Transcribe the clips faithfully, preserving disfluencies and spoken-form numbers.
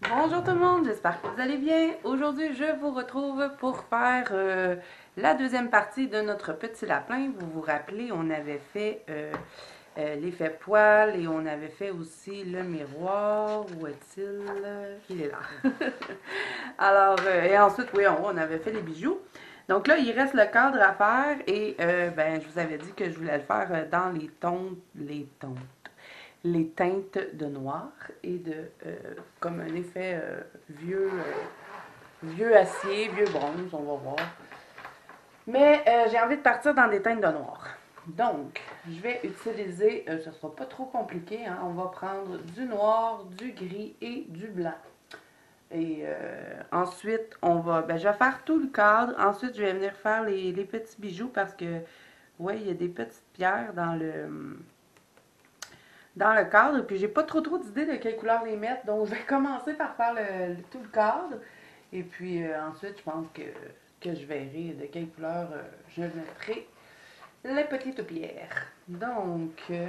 Bonjour tout le monde, j'espère que vous allez bien. Aujourd'hui, je vous retrouve pour faire euh, la deuxième partie de notre petit lapin. Vous vous rappelez, on avait fait euh, euh, l'effet poil et on avait fait aussi le miroir. Où est-il? Il est là. Alors, euh, et ensuite, oui, on, on avait fait les bijoux. Donc là, il reste le cadre à faire et euh, ben, je vous avais dit que je voulais le faire euh, dans les tons, les tons, les teintes de noir et de euh, comme un effet euh, vieux, euh, vieux acier, vieux bronze, on va voir. Mais euh, j'ai envie de partir dans des teintes de noir. Donc, je vais utiliser, euh, ce ne sera pas trop compliqué, hein, on va prendre du noir, du gris et du blanc. Et euh, ensuite, on va, ben, je vais faire tout le cadre. Ensuite, je vais venir faire les, les petits bijoux parce que, ouais, il y a des petites pierres dans le, dans le cadre. Puis, j'ai pas trop trop d'idées de quelle couleur les mettre. Donc, je vais commencer par faire le, le- tout le cadre. Et puis, euh, ensuite, je pense que, que je verrai de quelle couleur euh, je mettrai les petites pierres. Donc, euh,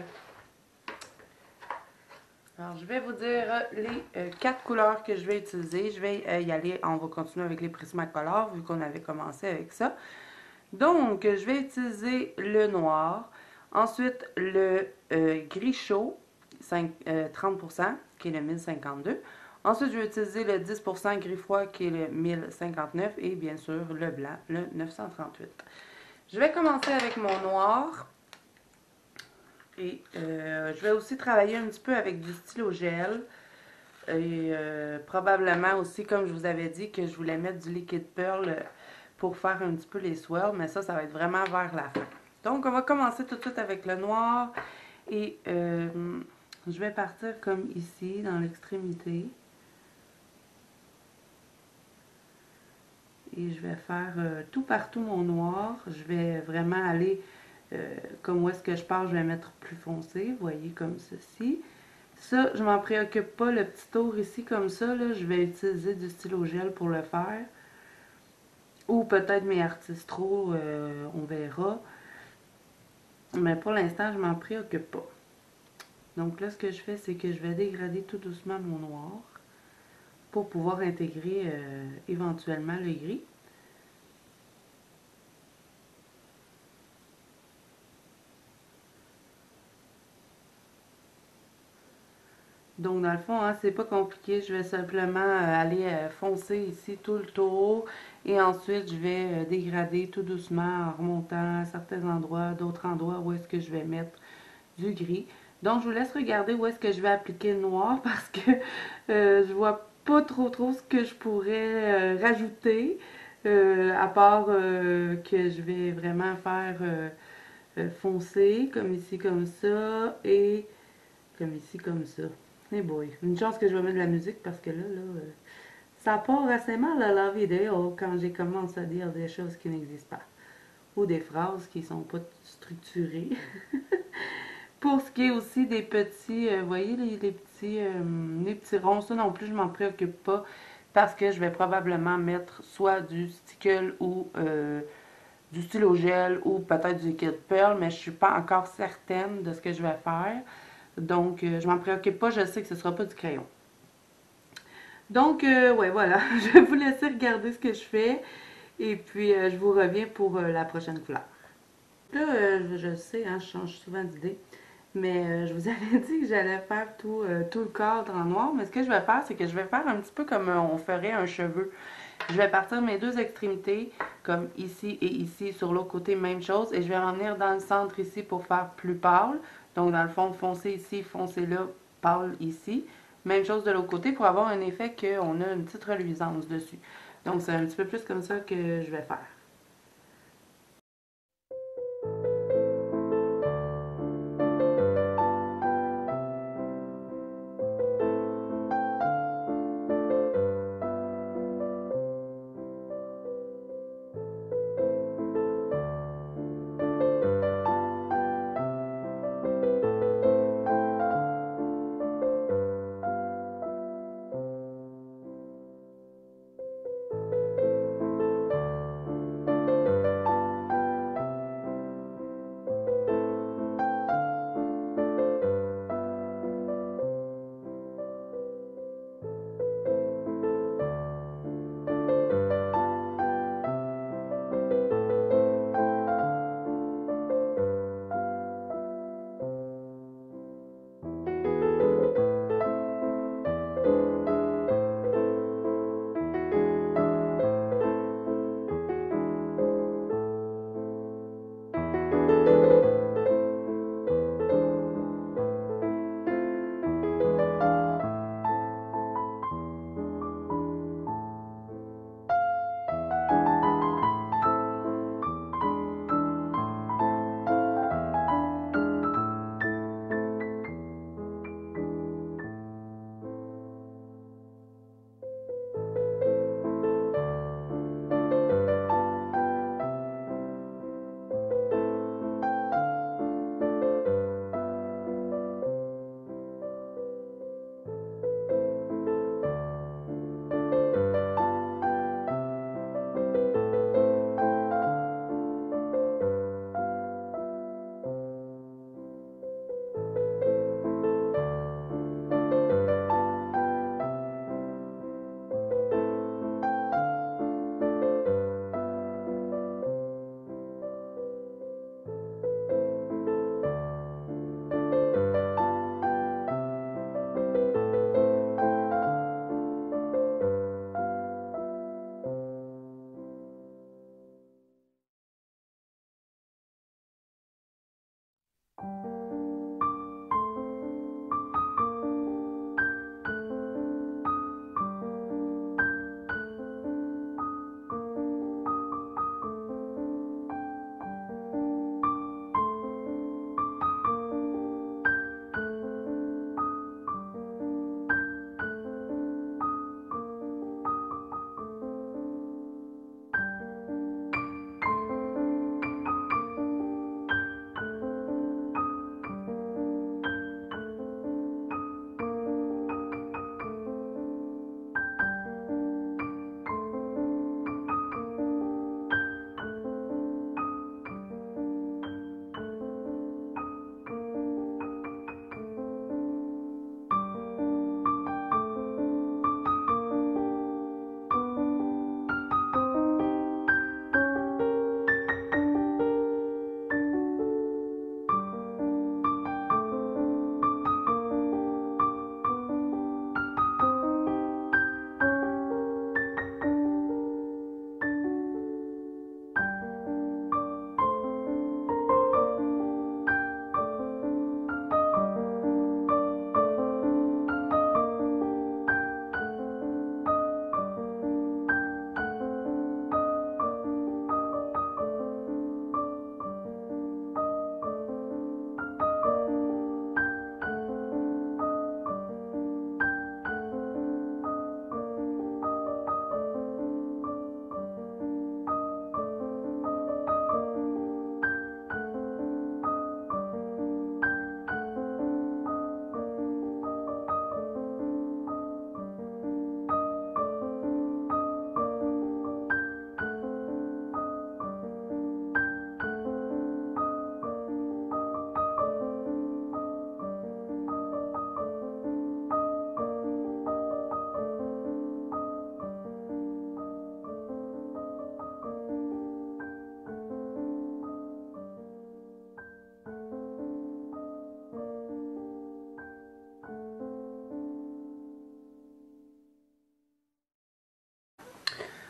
alors, je vais vous dire euh, les euh, quatre couleurs que je vais utiliser. Je vais euh, y aller, on va continuer avec les Prismacolor vu qu'on avait commencé avec ça. Donc, je vais utiliser le noir. Ensuite, le euh, gris chaud, cinq, euh, trente pour cent, qui est le mille cinquante-deux. Ensuite, je vais utiliser le dix pour cent gris froid, qui est le mille cinquante-neuf. Et bien sûr, le blanc, le neuf cent trente-huit. Je vais commencer avec mon noir. Et euh, je vais aussi travailler un petit peu avec du stylo gel. Et euh, probablement aussi, comme je vous avais dit, que je voulais mettre du liquide pearl pour faire un petit peu les swirls, mais ça, ça va être vraiment vers la fin. Donc, on va commencer tout de suite avec le noir. Et euh, je vais partir comme ici, dans l'extrémité. Et je vais faire euh, tout partout mon noir. Je vais vraiment aller, euh, comme où est-ce que je pars, je vais mettre plus foncé, vous voyez, comme ceci. Ça, je m'en préoccupe pas, le petit tour ici, comme ça, là, je vais utiliser du stylo gel pour le faire. Ou peut-être mes artistros, euh, on verra. Mais pour l'instant, je m'en préoccupe pas. Donc là, ce que je fais, c'est que je vais dégrader tout doucement mon noir pour pouvoir intégrer euh, éventuellement le gris. Donc, dans le fond, hein, c'est pas compliqué. Je vais simplement euh, aller euh, foncer ici tout le tour. Et ensuite, je vais euh, dégrader tout doucement en remontant à certains endroits, d'autres endroits où est-ce que je vais mettre du gris. Donc, je vous laisse regarder où est-ce que je vais appliquer le noir parce que euh, je vois pas trop trop ce que je pourrais euh, rajouter. Euh, à part euh, que je vais vraiment faire euh, euh, foncer, comme ici, comme ça, et comme ici, comme ça. Et boy, une chance que je vais mettre de la musique parce que là, là, euh, ça part assez mal à la vidéo quand j'ai commencé à dire des choses qui n'existent pas. Ou des phrases qui sont pas structurées. Pour ce qui est aussi des petits, euh, vous voyez, les, les petits, euh, les petits ronds, ça non plus, je m'en préoccupe pas parce que je vais probablement mettre soit du stickle ou euh, du stylo gel ou peut-être du liquide pearl, mais je suis pas encore certaine de ce que je vais faire. Donc, euh, je m'en préoccupe pas, je sais que ce sera pas du crayon. Donc, euh, ouais, voilà, je vais vous laisser regarder ce que je fais et puis euh, je vous reviens pour euh, la prochaine couleur. Là, euh, je sais, hein, je change souvent d'idée, mais euh, je vous avais dit que j'allais faire tout, euh, tout le cadre en noir, mais ce que je vais faire, c'est que je vais faire un petit peu comme euh, on ferait un cheveu. Je vais partir mes deux extrémités, comme ici et ici, sur l'autre côté, même chose, et je vais en venir dans le centre ici pour faire plus pâle. Donc, dans le fond, foncé ici, foncé là, pâle ici. Même chose de l'autre côté pour avoir un effet qu'on a une petite reluisance dessus. Donc, c'est un petit peu plus comme ça que je vais faire.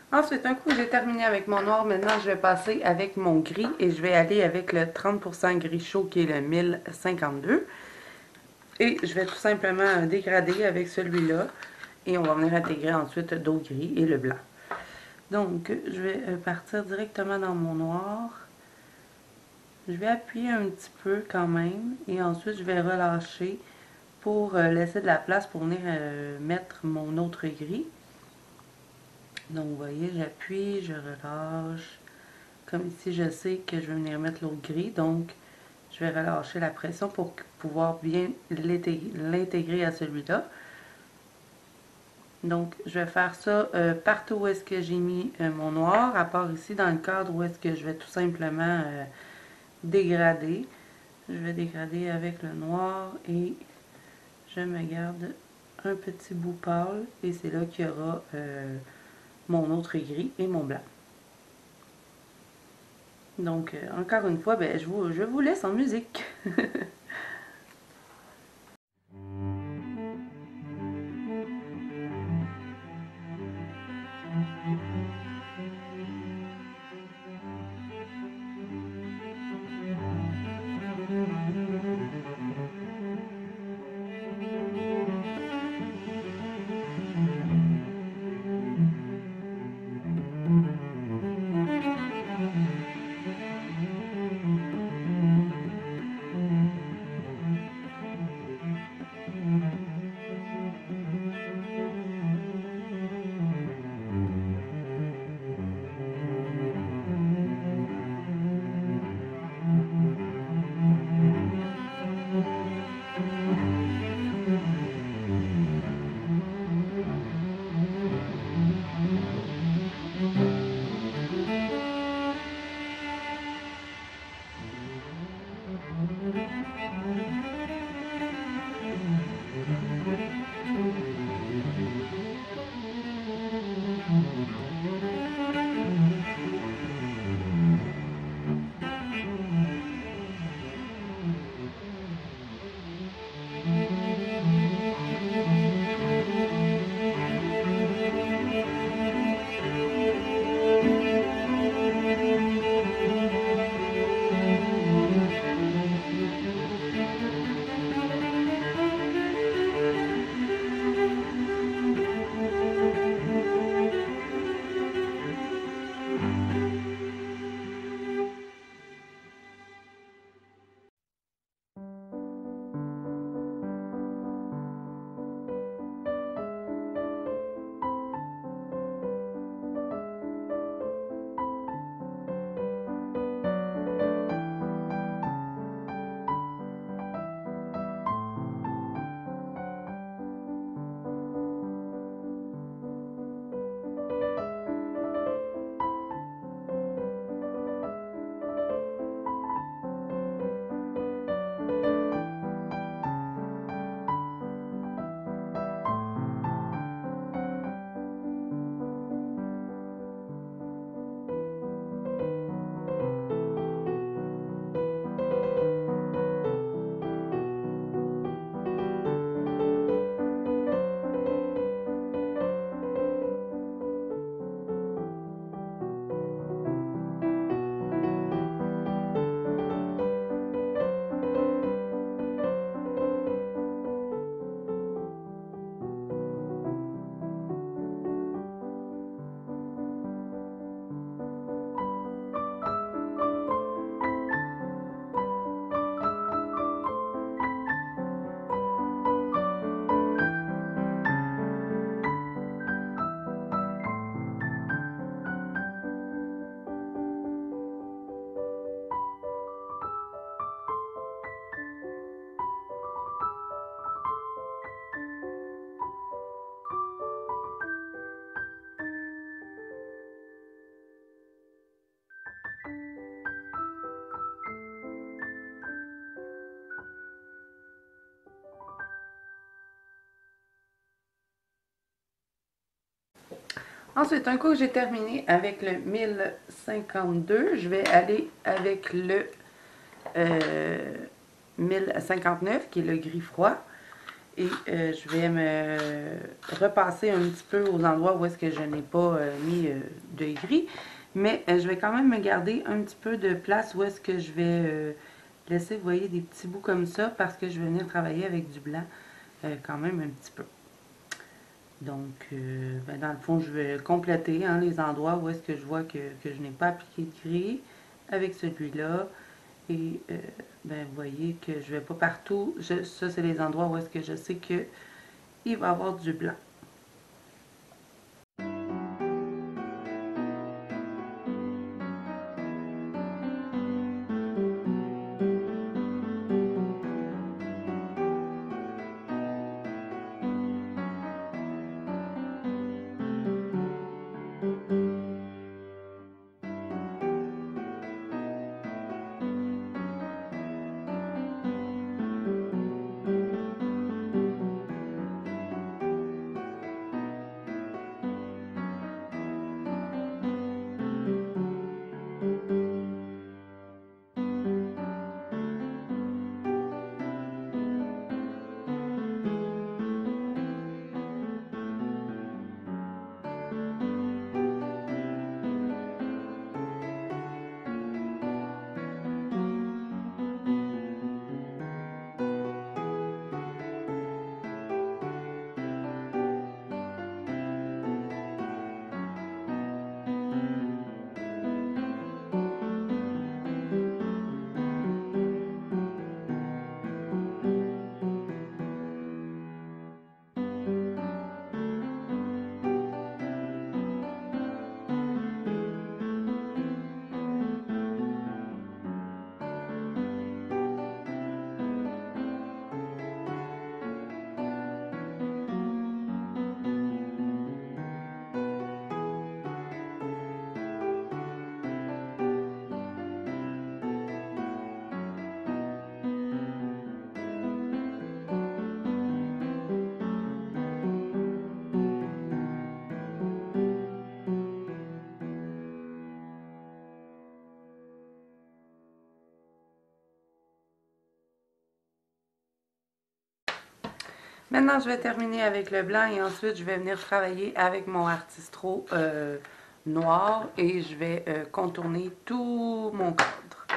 Ensuite, un coup que j'ai terminé avec mon noir, maintenant je vais passer avec mon gris et je vais aller avec le trente pour cent gris chaud qui est le mille cinquante-deux. Et je vais tout simplement dégrader avec celui-là et on va venir intégrer ensuite d'autres gris et le blanc. Donc, je vais partir directement dans mon noir. Je vais appuyer un petit peu quand même et ensuite je vais relâcher pour laisser de la place pour venir mettre mon autre gris. Donc, vous voyez, j'appuie, je relâche. Comme ici, je sais que je vais venir mettre l'autre gris, donc je vais relâcher la pression pour pouvoir bien l'intégrer à celui-là. Donc, je vais faire ça euh, partout où est-ce que j'ai mis euh, mon noir, à part ici dans le cadre où est-ce que je vais tout simplement euh, dégrader. Je vais dégrader avec le noir et je me garde un petit bout pâle et c'est là qu'il y aura euh, mon autre gris et mon blanc. Donc, euh, encore une fois, ben, je, vous, je vous laisse en musique. Ensuite, un coup que j'ai terminé avec le mille cinquante-deux, je vais aller avec le euh, mille cinquante-neuf, qui est le gris froid. Et euh, je vais me repasser un petit peu aux endroits où est-ce que je n'ai pas euh, mis euh, de gris. Mais euh, je vais quand même me garder un petit peu de place où est-ce que je vais euh, laisser, vous voyez, des petits bouts comme ça parce que je vais venir travailler avec du blanc euh, quand même un petit peu. Donc, euh, ben, dans le fond, je vais compléter hein, les endroits où est-ce que je vois que, que je n'ai pas appliqué de gris avec celui-là. Et euh, ben, vous voyez que je ne vais pas partout. Je, ça, c'est les endroits où est-ce que je sais qu'il va y avoir du blanc. Maintenant, je vais terminer avec le blanc et ensuite, je vais venir travailler avec mon artistro euh, noir et je vais euh, contourner tout mon cadre.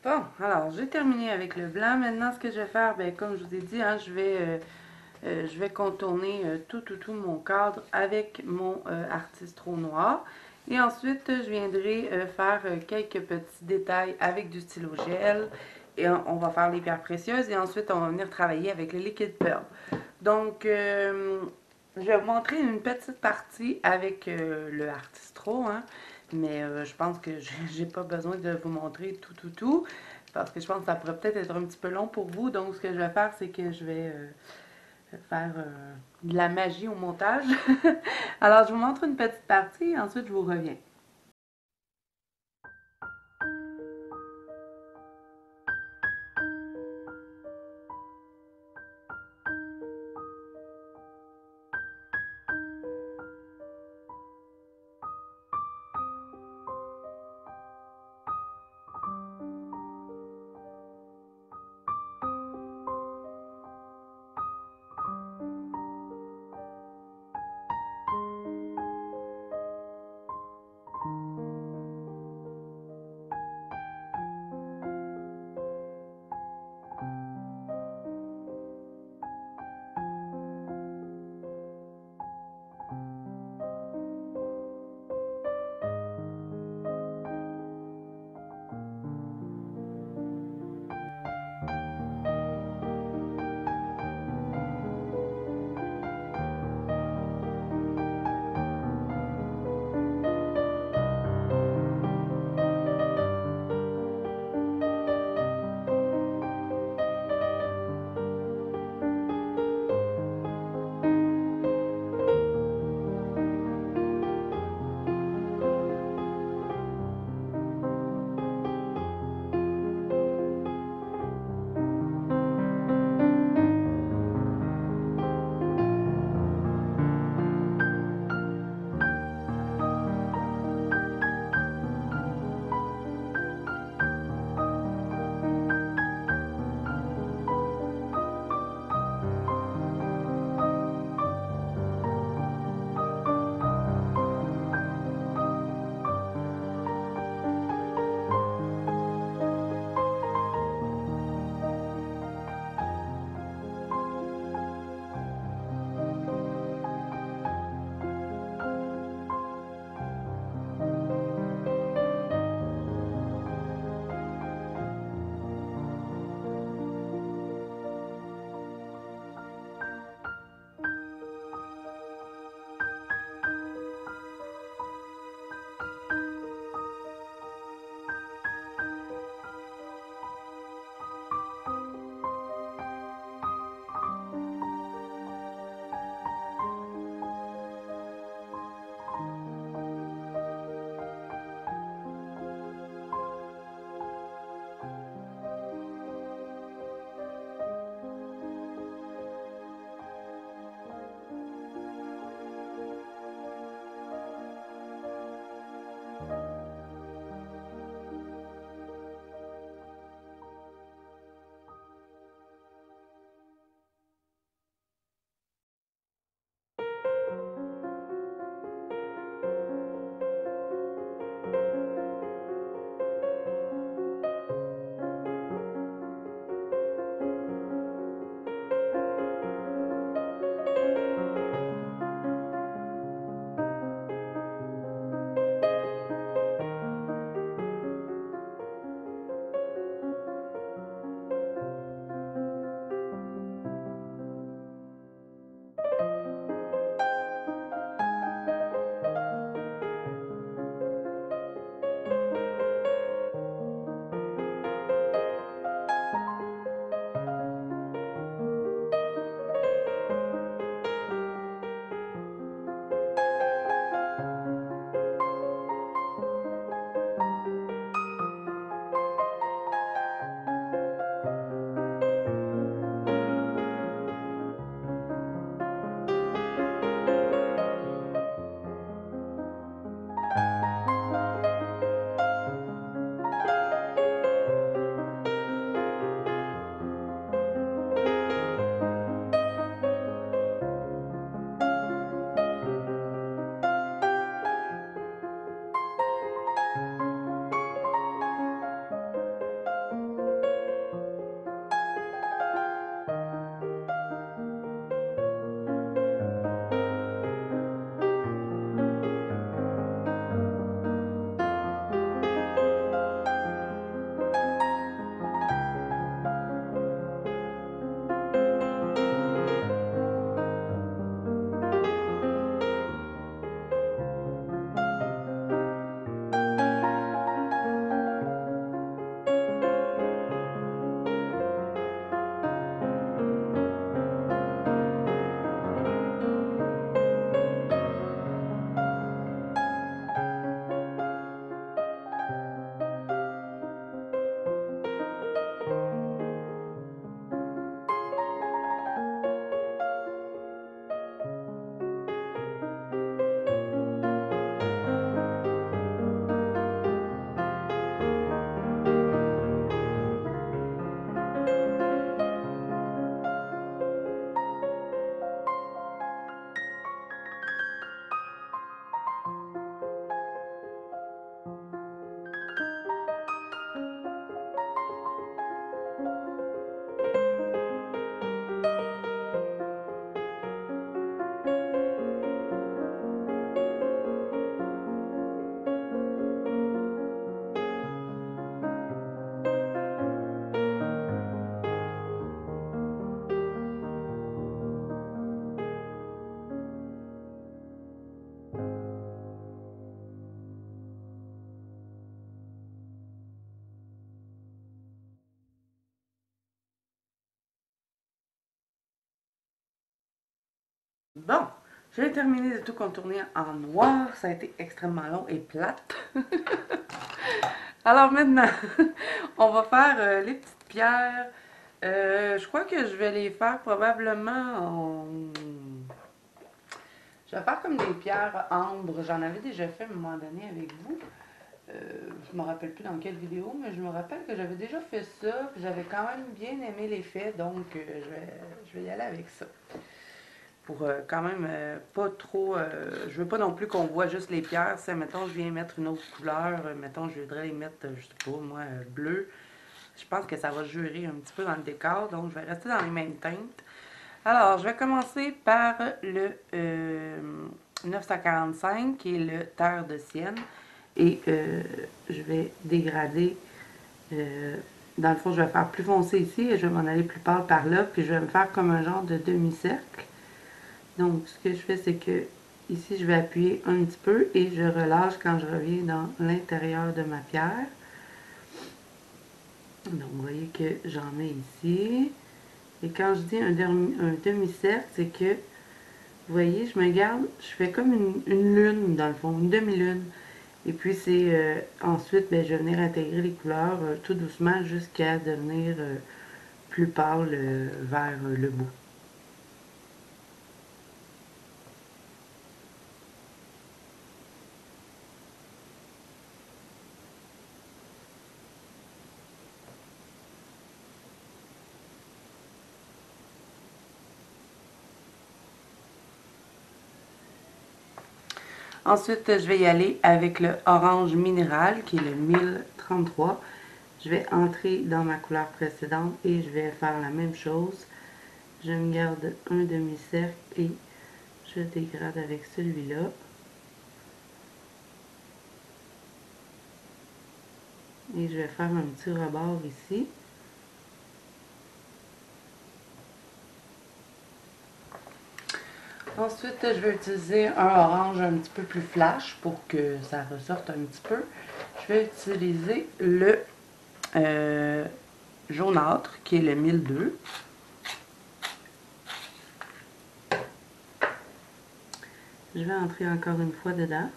Bon, alors j'ai terminé avec le blanc. Maintenant, ce que je vais faire, ben, comme je vous ai dit, hein, je vais, euh, euh, je vais contourner euh, tout, tout, tout mon cadre avec mon euh, Artistro noir. Et ensuite, je viendrai euh, faire euh, quelques petits détails avec du stylo gel. Et on, on va faire les pierres précieuses. Et ensuite, on va venir travailler avec le liquide pearl. Donc, euh, je vais vous montrer une petite partie avec euh, le Artistro, hein. Mais euh, je pense que j'ai pas besoin de vous montrer tout, tout, tout. Parce que je pense que ça pourrait peut-être être un petit peu long pour vous. Donc, ce que je vais faire, c'est que je vais euh, faire euh, de la magie au montage. Alors, je vous montre une petite partie et ensuite, je vous reviens. Bon, j'ai terminé de tout contourner en noir. Ça a été extrêmement long et plate. Alors maintenant, on va faire euh, les petites pierres. Euh, je crois que je vais les faire probablement en... Je vais faire comme des pierres ambre. J'en avais déjà fait à un moment donné avec vous. Euh, je me rappelle plus dans quelle vidéo, mais je me rappelle que j'avais déjà fait ça. J'avais quand même bien aimé l'effet, donc euh, je, vais, je vais y aller avec ça. Pour euh, quand même euh, pas trop... Euh, je veux pas non plus qu'on voit juste les pierres. Si, mettons, je viens mettre une autre couleur, euh, mettons, je voudrais les mettre, euh, je sais pas, moi, euh, bleu. Je pense que ça va jurer un petit peu dans le décor, donc je vais rester dans les mêmes teintes. Alors, je vais commencer par le euh, neuf cent quarante-cinq, qui est le terre de sienne. Et euh, je vais dégrader. Euh, dans le fond, je vais faire plus foncé ici et je vais m'en aller plus pâle par là. Puis je vais me faire comme un genre de demi-cercle. Donc, ce que je fais, c'est que ici, je vais appuyer un petit peu et je relâche quand je reviens dans l'intérieur de ma pierre. Donc, vous voyez que j'en mets ici. Et quand je dis un, un demi-cercle, c'est que, vous voyez, je me garde, je fais comme une, une lune, dans le fond, une demi-lune. Et puis, c'est euh, ensuite, ben, je vais venir intégrer les couleurs euh, tout doucement jusqu'à devenir euh, plus pâle euh, vers euh, le bout. Ensuite, je vais y aller avec le orange minéral, qui est le mille trente-trois. Je vais entrer dans ma couleur précédente et je vais faire la même chose. Je me garde un demi-cercle et je dégrade avec celui-là. Et je vais faire un petit rebord ici. Ensuite, je vais utiliser un orange un petit peu plus flash pour que ça ressorte un petit peu. Je vais utiliser le euh, jaunâtre qui est le mille deux. Je vais entrer encore une fois dedans.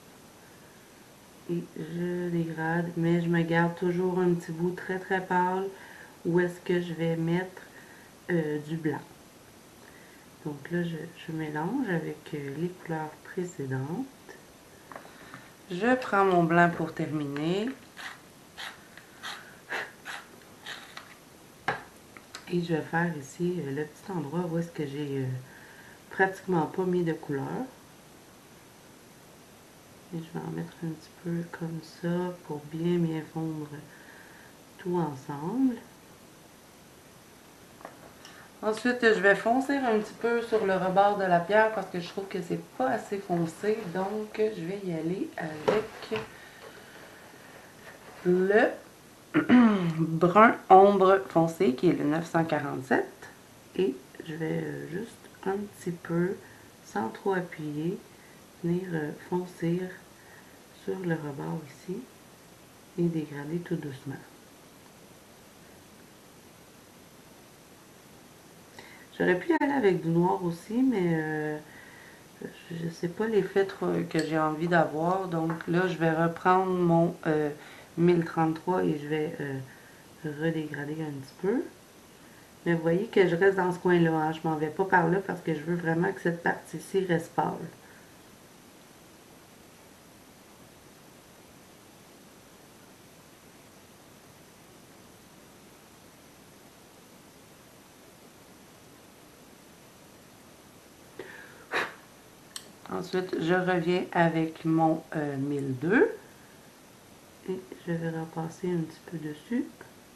Et je dégrade, mais je me garde toujours un petit bout très très pâle où est-ce que je vais mettre euh, du blanc. Donc là, je, je mélange avec euh, les couleurs précédentes. Je prends mon blanc pour terminer. Et je vais faire ici euh, le petit endroit où est-ce que j'ai euh, pratiquement pas mis de couleur. Et je vais en mettre un petit peu comme ça pour bien bien fondre tout ensemble. Ensuite, je vais foncer un petit peu sur le rebord de la pierre parce que je trouve que c'est pas assez foncé. Donc, je vais y aller avec le brun ombre foncé qui est le neuf cent quarante-sept. Et je vais juste un petit peu, sans trop appuyer, venir foncer sur le rebord ici et dégrader tout doucement. J'aurais pu aller avec du noir aussi, mais euh, je ne sais pas l'effet que j'ai envie d'avoir. Donc là, je vais reprendre mon euh, mille trente-trois et je vais euh, redégrader un petit peu. Mais vous voyez que je reste dans ce coin-là. Hein. Je m'en vais pas par là parce que je veux vraiment que cette partie-ci reste pâle. Ensuite, je reviens avec mon euh, mille deux et je vais repasser un petit peu dessus.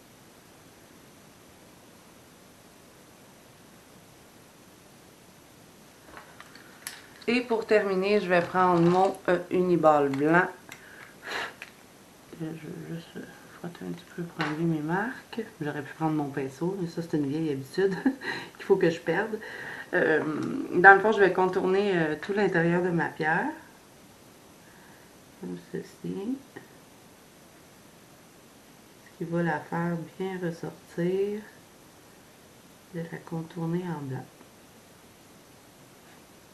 Et pour terminer, je vais prendre mon euh, uniball blanc. Je vais juste frotter un petit peu pour enlever mes marques. J'aurais pu prendre mon pinceau, mais ça c'est une vieille habitude qu'il faut que je perde. Euh, dans le fond, je vais contourner euh, tout l'intérieur de ma pierre. Comme ceci. Ce qui va la faire bien ressortir. De la contourner en blanc.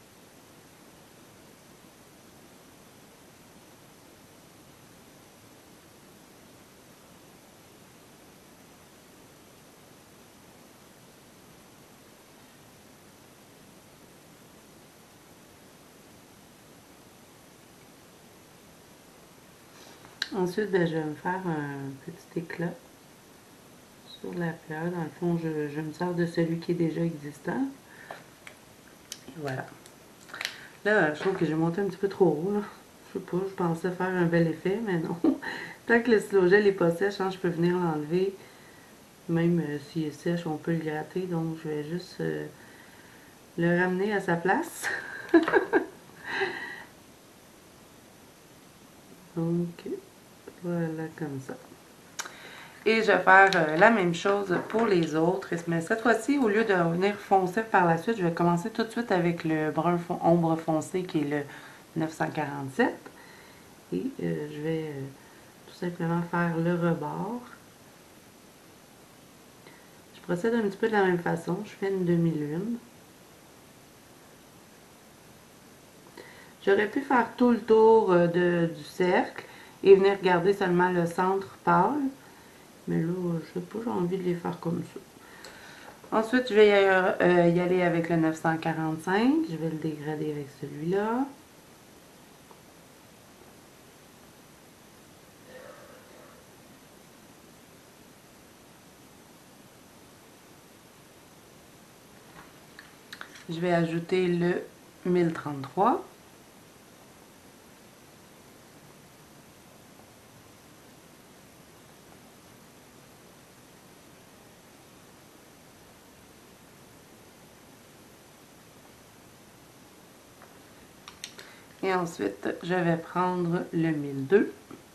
Ensuite, ben, je vais me faire un petit éclat sur la pierre. Dans le fond, je, je me sers de celui qui est déjà existant. Et voilà. Là, je trouve que j'ai monté un petit peu trop haut, là. Je sais pas, je pensais faire un bel effet, mais non. Tant que le stylo gel n'est pas sèche, hein, je peux venir l'enlever. Même euh, s'il est sèche, on peut le gratter. Donc, je vais juste euh, le ramener à sa place. Donc, voilà, comme ça. Et je vais faire euh, la même chose pour les autres. Mais cette fois-ci, au lieu de venir foncer par la suite, je vais commencer tout de suite avec le brun fon ombre foncé qui est le neuf cent quarante-sept. Et euh, je vais euh, tout simplement faire le rebord. Je procède un petit peu de la même façon. Je fais une demi-lune. J'aurais pu faire tout le tour euh, de, du cercle et venir garder seulement le centre pâle. Mais là, je sais pas, j'ai envie de les faire comme ça. Ensuite, je vais y, euh, y aller avec le neuf cent quarante-cinq. Je vais le dégrader avec celui-là. Je vais ajouter le mille trente-trois. Et ensuite, je vais prendre le mille deux.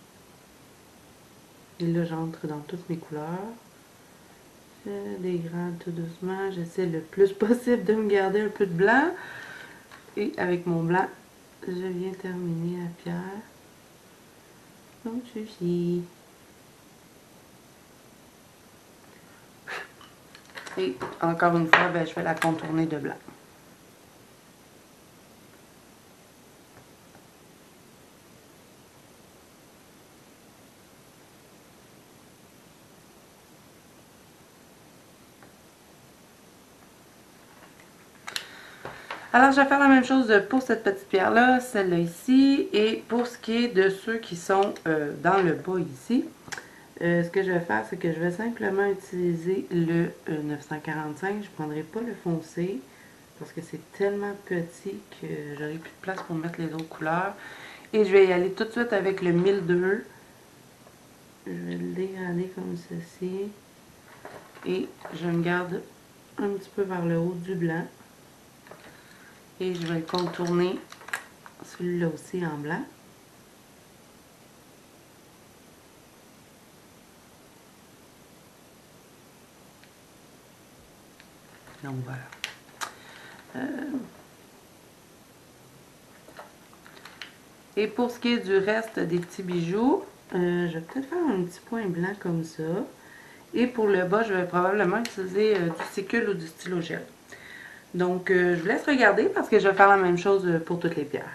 Et là, j'entre dans toutes mes couleurs. Je dégrade tout doucement. J'essaie le plus possible de me garder un peu de blanc. Et avec mon blanc, je viens terminer la pierre. Comme ceci. Et encore une fois, ben, je vais la contourner de blanc. Alors, je vais faire la même chose pour cette petite pierre-là, celle-là ici, et pour ce qui est de ceux qui sont euh, dans le bas ici, euh, ce que je vais faire, c'est que je vais simplement utiliser le euh, neuf cent quarante-cinq. Je ne prendrai pas le foncé, parce que c'est tellement petit que j'aurai plus de place pour mettre les autres couleurs. Et je vais y aller tout de suite avec le mille deux. Je vais le dégrader comme ceci. Et je me garde un petit peu vers le haut du blanc. Et je vais contourner celui-là aussi en blanc. Donc voilà. Euh, et pour ce qui est du reste des petits bijoux, euh, je vais peut-être faire un petit point blanc comme ça. Et pour le bas, je vais probablement utiliser euh, du sicule ou du stylo gel. Donc, euh, je vous laisse regarder parce que je vais faire la même chose pour toutes les pierres.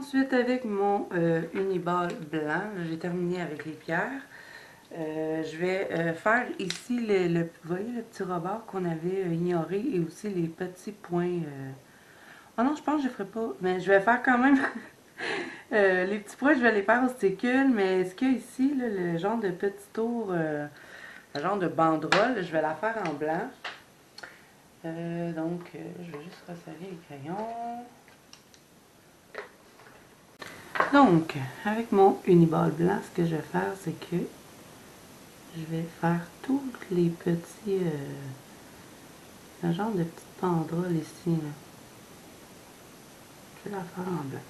Ensuite, avec mon euh, uniball blanc, j'ai terminé avec les pierres. Euh, je vais euh, faire ici le, le, vous voyez le petit rebord qu'on avait euh, ignoré et aussi les petits points. Euh... Oh non, je pense que je ne ferai pas, mais je vais faire quand même euh, les petits points, je vais les faire au sticule, mais est-ce que ici, là, le genre de petit tour, euh, le genre de banderole, je vais la faire en blanc. Euh, donc, euh, je vais juste resserrer les crayons. Donc, avec mon uniball blanc, ce que je vais faire, c'est que je vais faire tous les petits, euh, un genre de petite banderole ici, là. Je vais la faire en blanc.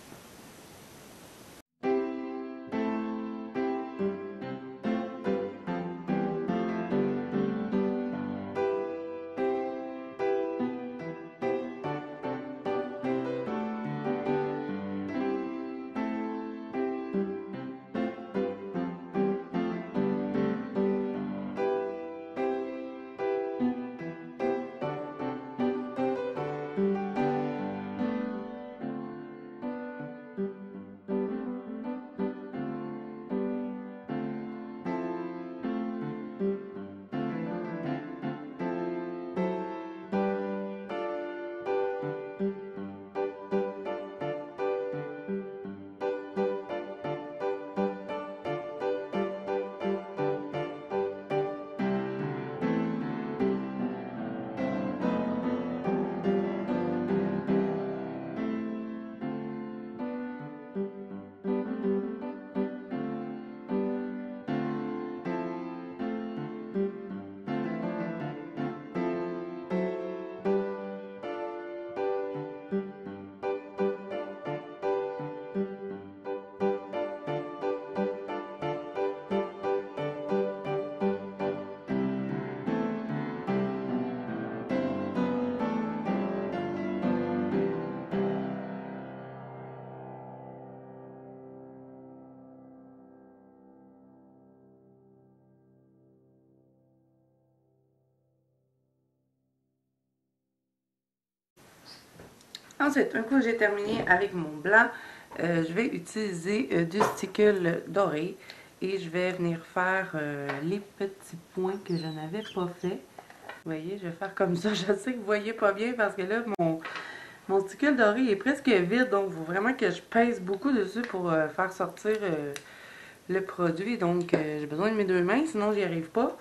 Ensuite, un coup j'ai terminé avec mon blanc, euh, je vais utiliser euh, du stickle doré et je vais venir faire euh, les petits points que je n'avais pas fait. Vous voyez, je vais faire comme ça. Je sais que vous voyez pas bien parce que là, mon, mon stickle doré est presque vide, donc il faut vraiment que je pèse beaucoup dessus pour euh, faire sortir euh, le produit. Donc, euh, j'ai besoin de mes deux mains, sinon j'y arrive pas.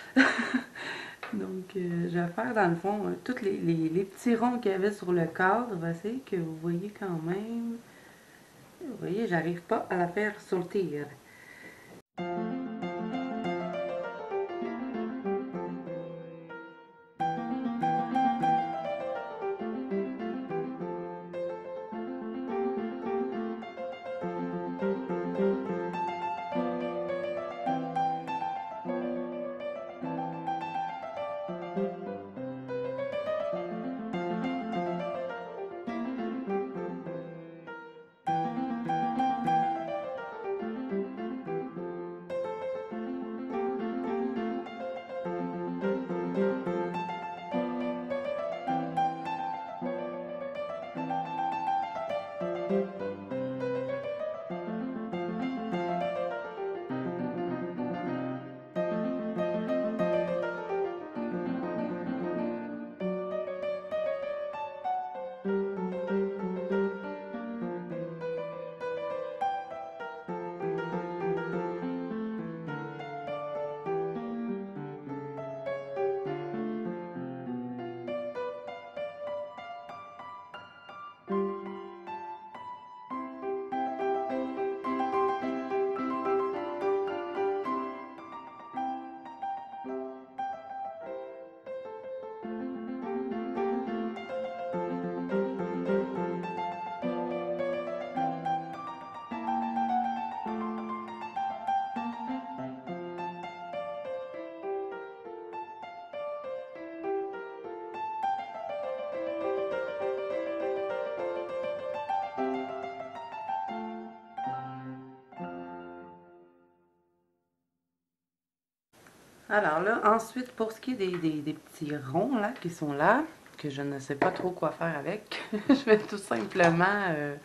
Donc, euh, je vais faire dans le fond euh, tous les, les, les petits ronds qu'il y avait sur le cadre. Je vais essayer que vous voyez quand même. Vous voyez, j'arrive pas à la faire sortir. Alors là, ensuite, pour ce qui est des, des, des petits ronds là qui sont là, que je ne sais pas trop quoi faire avec, je vais tout simplement euh,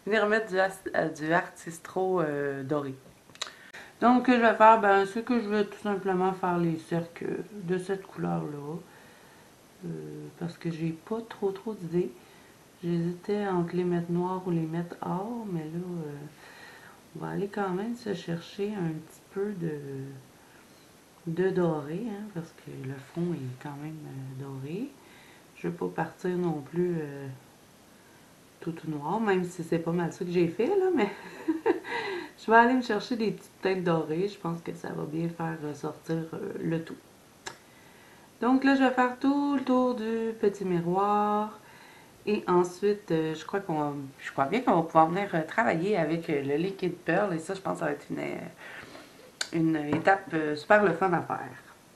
venir mettre du, euh, du artistro euh, doré. Donc, ce que je vais faire, ben, c'est que je vais tout simplement faire les cercles de cette couleur-là. Euh, parce que j'ai pas trop trop d'idées. J'hésitais entre les mettre noirs ou les mettre or, mais là, euh, on va aller quand même se chercher un petit peu de, de doré, hein, parce que le fond est quand même euh, doré. Je ne veux pas partir non plus euh, tout, tout noir, même si c'est pas mal ça que j'ai fait, là, mais je vais aller me chercher des petites teintes dorées. Je pense que ça va bien faire ressortir euh, le tout. Donc là, je vais faire tout le tour du petit miroir. Et ensuite, euh, je crois qu'on va- je crois bien qu'on va pouvoir venir euh, travailler avec euh, le liquide pearl. Et ça, je pense que ça va être une, euh, une étape euh, super le fun à faire.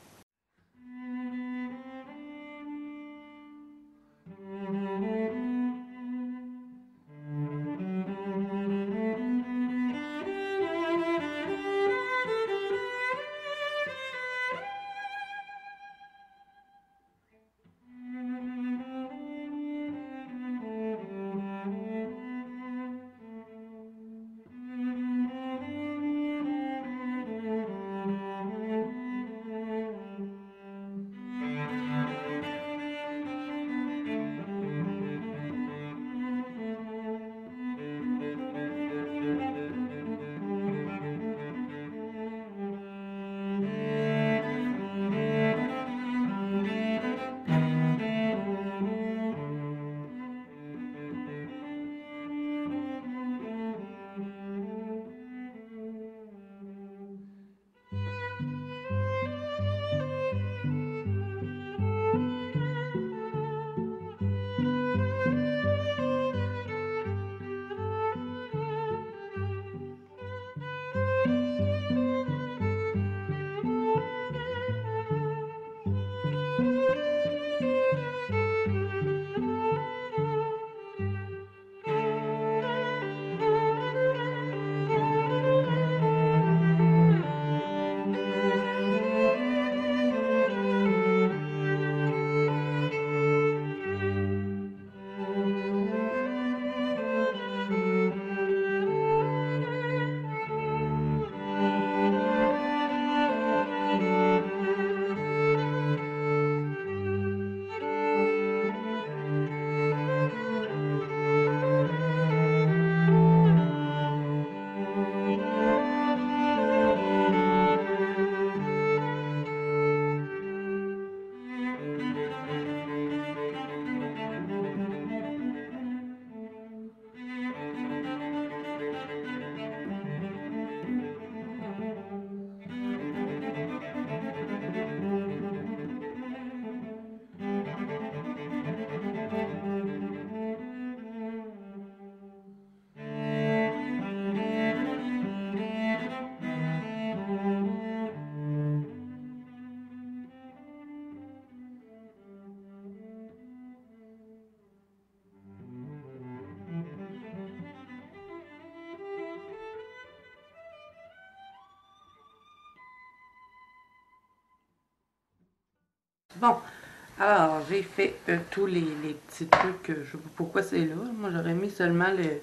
Bon, alors j'ai fait euh, tous les, les petits trucs. Que je sais pas pourquoi c'est là. Moi, j'aurais mis seulement le,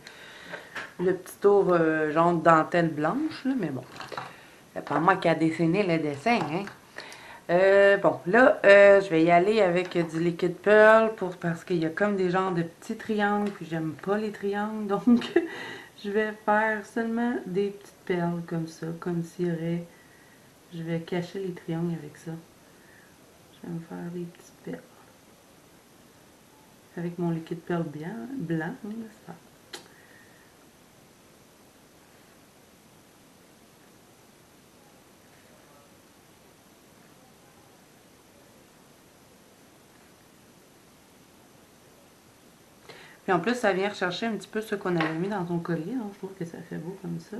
le petit tour euh, genre de dentelle blanche, là, mais bon. C'est pas moi qui a dessiné le dessin, hein. Euh, bon, là, euh, je vais y aller avec du liquide pearl pour, parce qu'il y a comme des genres de petits triangles, puis j'aime pas les triangles, donc je vais faire seulement des petites perles comme ça, comme s'il y aurait... Je vais cacher les triangles avec ça. Je vais me faire des petites perles. Avec mon liquide pearl blanc, blanc, ça. Puis en plus, ça vient rechercher un petit peu ce qu'on avait mis dans ton collier, donc je trouve que ça fait beau comme ça.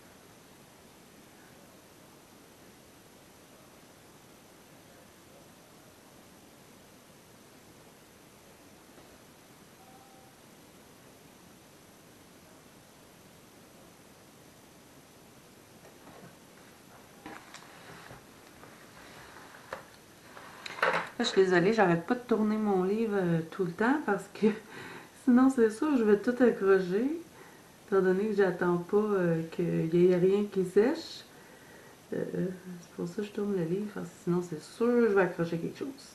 Là, je suis désolée, j'arrête pas de tourner mon livre euh, tout le temps parce que sinon, c'est sûr, je vais tout accrocher. étant donné que j'attends pas euh, qu'il y ait rien qui sèche. Euh, c'est pour ça que je tourne le livre, parce que sinon c'est sûr que je vais accrocher quelque chose.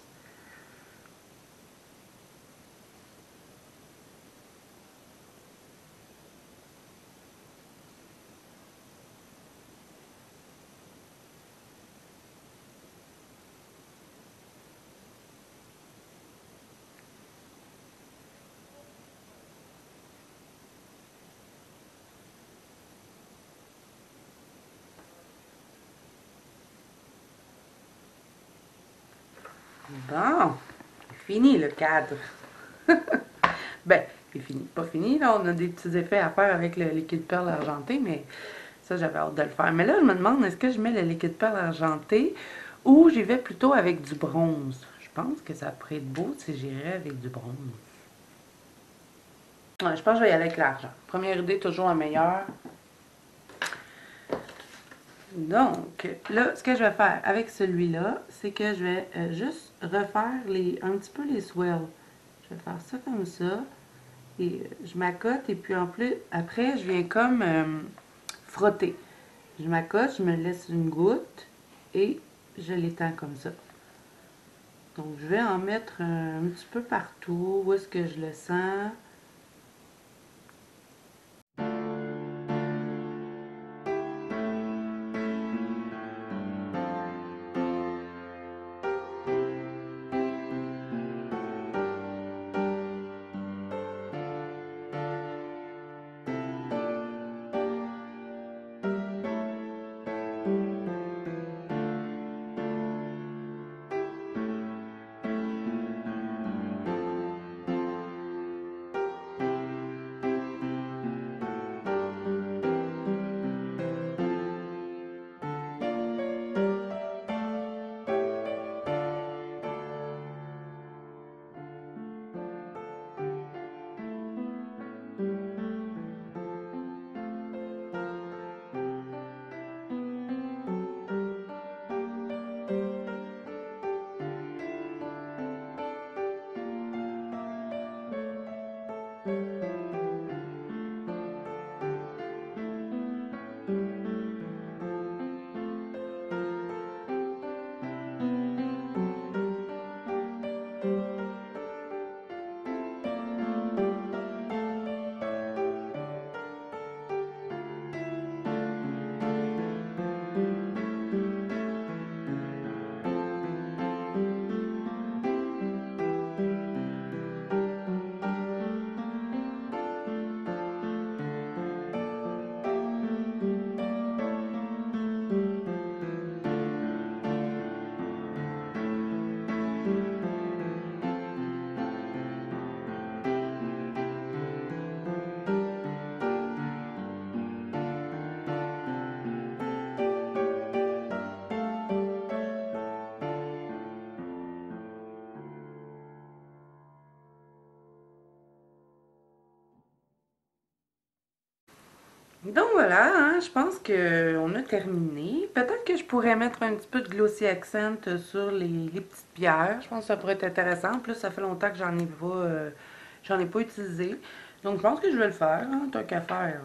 Bon, fini le cadre. Ben, c'est fini. Pas fini, là, on a des petits effets à faire avec le liquide perle argenté, mais ça, j'avais hâte de le faire. Mais là, je me demande, est-ce que je mets le liquide perle argenté ou j'y vais plutôt avec du bronze? Je pense que ça pourrait être beau si j'irais avec du bronze. Ouais, je pense que je vais y aller avec l'argent. Première idée, toujours la meilleure. Donc, là, ce que je vais faire avec celui-là, c'est que je vais euh, juste refaire les, un petit peu les swells. Je vais faire ça comme ça. Et euh, je m'accote et puis en plus, après, je viens comme euh, frotter. Je m'accote, je me laisse une goutte et je l'étends comme ça. Donc, je vais en mettre un, un petit peu partout, où est-ce que je le sens. Donc voilà, hein, je pense qu'on a terminé. Peut-être que je pourrais mettre un petit peu de glossy accent sur les, les petites pierres. Je pense que ça pourrait être intéressant. En plus, ça fait longtemps que j'en ai pas, euh, j'en ai pas utilisé. Donc je pense que je vais le faire, hein, tant qu'à faire.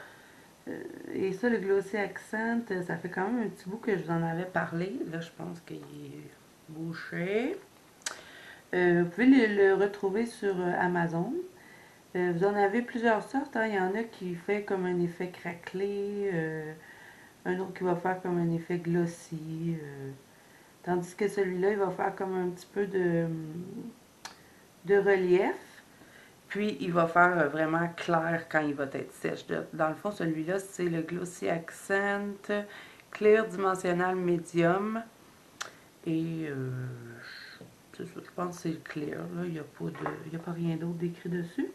Euh, et ça, le glossy accent, ça fait quand même un petit bout que je vous en avais parlé. Là, je pense qu'il est bouché. Euh, vous pouvez le, le retrouver sur euh, Amazon. Euh, vous en avez plusieurs sortes, hein. Il y en a qui fait comme un effet craquelé, euh, un autre qui va faire comme un effet glossy, euh, tandis que celui-là, il va faire comme un petit peu de, de relief, puis il va faire euh, vraiment clair quand il va être sèche. Dans le fond, celui-là, c'est le Glossy Accent Clear Dimensional Medium, et euh, je, je pense que c'est le Clear, là. Il n'y a, a pas rien d'autre d'écrit dessus.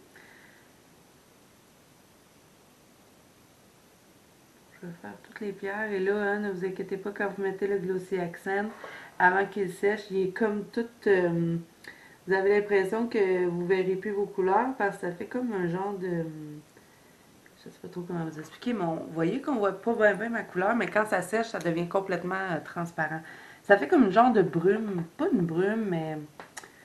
Je vais faire toutes les pierres. Et là, hein, ne vous inquiétez pas quand vous mettez le Glossy Accent, avant qu'il sèche, il est comme tout... Euh, vous avez l'impression que vous ne verrez plus vos couleurs parce que ça fait comme un genre de... Je ne sais pas trop comment vous expliquer, mais on, vous voyez qu'on ne voit pas bien, bien ma couleur, mais quand ça sèche, ça devient complètement euh, transparent. Ça fait comme un genre de brume. Pas une brume, mais...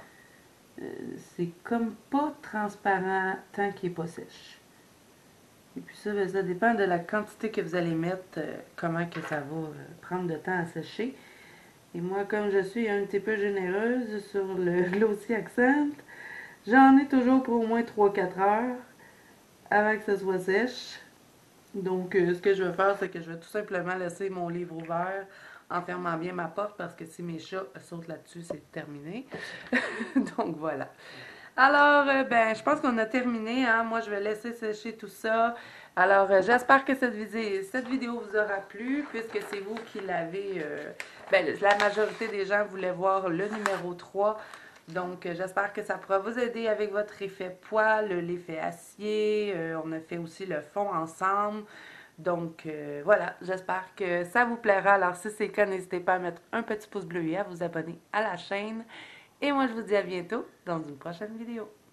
Euh, c'est comme pas transparent tant qu'il n'est pas sèche. Et puis ça, ben, ça dépend de la quantité que vous allez mettre, euh, comment que ça va euh, prendre de temps à sécher. Et moi, comme je suis un petit peu généreuse sur le Glossy Accent, j'en ai toujours pour au moins trois quatre heures avant que ça soit sèche. Donc, euh, ce que je vais faire, c'est que je vais tout simplement laisser mon livre ouvert en fermant bien ma porte parce que si mes chats sautent là-dessus, c'est terminé. Donc, voilà. Alors, euh, ben, je pense qu'on a terminé, hein. Moi, je vais laisser sécher tout ça. Alors, euh, j'espère que cette, vidéo, cette vidéo vous aura plu, puisque c'est vous qui l'avez... euh, ben, la majorité des gens voulaient voir le numéro trois. Donc, euh, j'espère que ça pourra vous aider avec votre effet poil, l'effet acier. Euh, on a fait aussi le fond ensemble. Donc, euh, voilà, j'espère que ça vous plaira. Alors, si c'est le cas, n'hésitez pas à mettre un petit pouce bleu et à vous abonner à la chaîne. Et moi, je vous dis à bientôt dans une prochaine vidéo.